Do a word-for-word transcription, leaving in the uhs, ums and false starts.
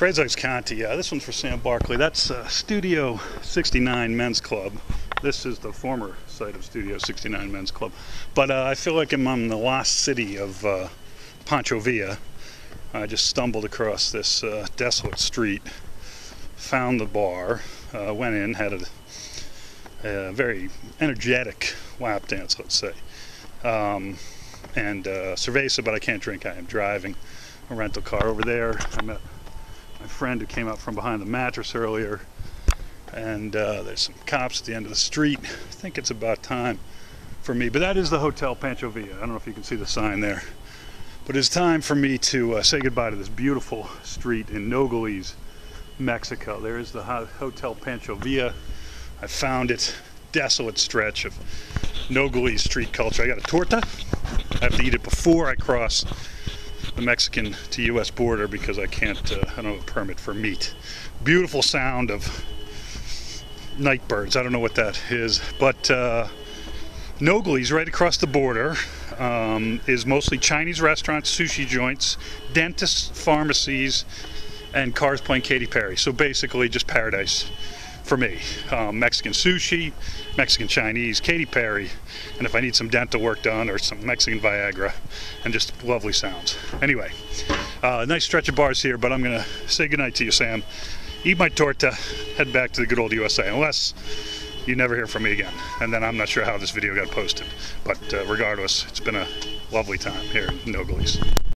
Crazy Legs Conti, yeah, this one's for Sam Barkley. That's uh, Studio sixty-nine Men's Club. This is the former site of Studio sixty-nine Men's Club. But uh, I feel like I'm in the lost city of uh, Pancho Villa. I just stumbled across this uh, desolate street, found the bar, uh, went in, had a, a very energetic lap dance, let's say. Um, and uh, cerveza, but I can't drink. I am driving a rental car over there. I met my friend who came up from behind the mattress earlier, and uh, there's some cops at the end of the street. I think it's about time for me, but that is the Hotel Pancho Villa. I don't know if you can see the sign there, but it's time for me to uh, say goodbye to this beautiful street in Nogales, Mexico. There is the Hotel Pancho Villa. I found it. Desolate stretch of Nogales street culture. I got a torta. I have to eat it before I cross the Mexican to U S border because I can't, uh, I don't have a permit for meat. Beautiful sound of night birds. I don't know what that is, but uh, Nogales, right across the border, um, is mostly Chinese restaurants, sushi joints, dentists, pharmacies, and cars playing Katy Perry. So basically just paradise for me. Um, Mexican sushi, Mexican Chinese, Katy Perry, and if I need some dental work done or some Mexican Viagra, and just lovely sounds. Anyway, uh, nice stretch of bars here, but I'm gonna say goodnight to you, Sam. Eat my torta, head back to the good old U S A, unless you never hear from me again. And then I'm not sure how this video got posted. But uh, regardless, it's been a lovely time here in Nogales.